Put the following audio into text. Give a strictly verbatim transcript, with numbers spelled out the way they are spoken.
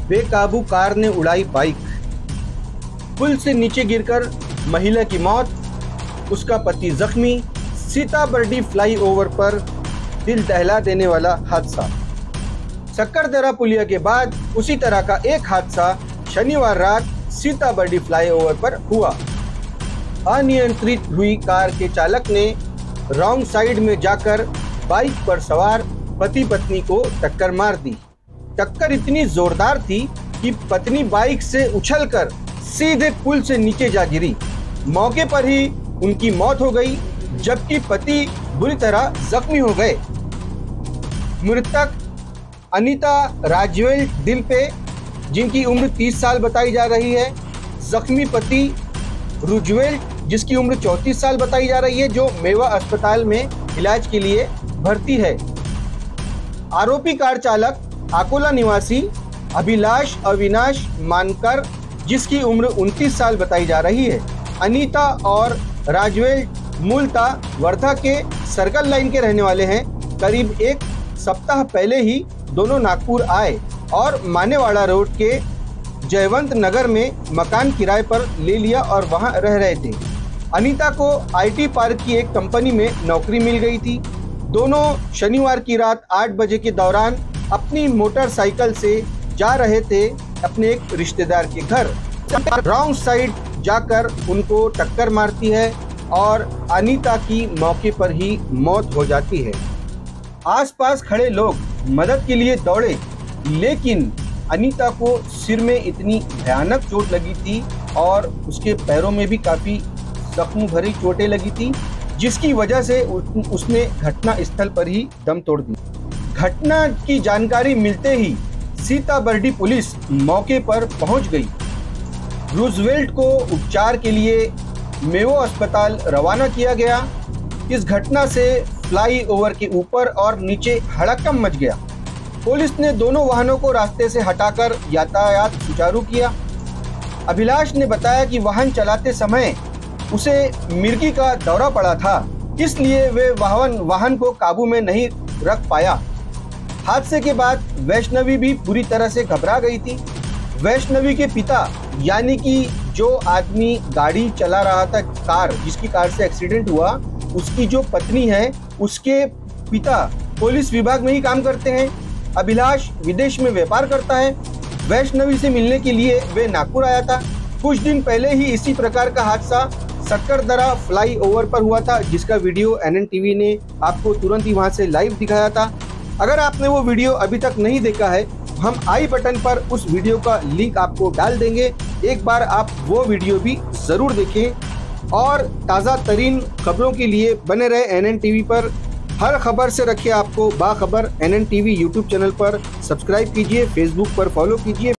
बेकाबू कार ने उड़ाई बाइक। पुल से नीचे गिरकर महिला की मौत, उसका पति जख्मी। सीताबर्डी फ्लाईओवर पर दिल दहला देने वाला हादसा। सक्करदरा पुलिया के बाद उसी तरह का एक हादसा शनिवार रात सीताबर्डी फ्लाईओवर पर हुआ। अनियंत्रित हुई कार के चालक ने रॉन्ग साइड में जाकर बाइक पर सवार पति पत्नी को टक्कर मार दी। टक्कर इतनी जोरदार थी कि पत्नी बाइक से उछलकर सीधे पुल से नीचे जा गिरी। मौके पर ही उनकी मौत हो गई, जबकि पति बुरी तरह जख्मी हो गए। मृतक अनीता राजवेल दिल पे, जिनकी उम्र तीस साल बताई जा रही है। जख्मी पति रुजवेल, जिसकी उम्र चौंतीस साल बताई जा रही है, जो मेवा अस्पताल में इलाज के लिए भर्ती है। आरोपी कार चालक अकोला निवासी अभिलाष अविनाश मानकर, जिसकी उम्र उनतीस साल बताई जा रही है। अनीता और राजवेल मूलतः वर्धा के सर्कल लाइन के रहने वाले हैं। करीब एक सप्ताह पहले ही दोनों नागपुर आए और मानेवाड़ा रोड के जयवंत नगर में मकान किराए पर ले लिया और वहां रह रहे थे। अनीता को आईटी पार्क की एक कंपनी में नौकरी मिल गई थी। दोनों शनिवार की रात आठ बजे के दौरान अपनी मोटरसाइकिल से जा रहे थे अपने एक रिश्तेदार के घर। रॉन्ग साइड जाकर उनको टक्कर मारती है और अनीता की मौके पर ही मौत हो जाती है। आसपास खड़े लोग मदद के लिए दौड़े, लेकिन अनीता को सिर में इतनी भयानक चोट लगी थी और उसके पैरों में भी काफ़ी जख्म भरी चोटें लगी थी, जिसकी वजह से उसने घटना स्थल पर ही दम तोड़ दी। घटना की जानकारी मिलते ही सीताबर्डी पुलिस मौके पर पहुंच गई। रूजवेल्ट को उपचार के लिए मेवो अस्पताल रवाना किया गया। इस घटना से फ्लाईओवर के ऊपर और नीचे हड़कंप मच गया। पुलिस ने दोनों वाहनों को रास्ते से हटाकर यातायात सुचारू किया। अभिलाष ने बताया कि वाहन चलाते समय उसे मिर्गी का दौरा पड़ा था, इसलिए वे वाहन वाहन को काबू में नहीं रख पाया। हादसे के बाद वैष्णवी भी पूरी तरह से घबरा गई थी। वैष्णवी के पिता, यानी कि जो आदमी गाड़ी चला रहा था, कार जिसकी कार से एक्सीडेंट हुआ, उसकी जो पत्नी है, उसके पिता पुलिस विभाग में ही काम करते हैं। अभिलाष विदेश में व्यापार करता है। वैष्णवी से मिलने के लिए वे नागपुर आया था। कुछ दिन पहले ही इसी प्रकार का हादसा सक्करदरा फ्लाईओवर पर हुआ था, जिसका वीडियो एनएन टीवी ने आपको तुरंत ही वहां से लाइव दिखाया था। अगर आपने वो वीडियो अभी तक नहीं देखा है, हम आई बटन पर उस वीडियो का लिंक आपको डाल देंगे। एक बार आप वो वीडियो भी जरूर देखें और ताज़ा तरीन खबरों के लिए बने रहे एनएन टीवी पर। हर खबर से रखिए आपको बाखबर। एनएन टीवी यूट्यूब चैनल पर सब्सक्राइब कीजिए, फेसबुक पर फॉलो कीजिए।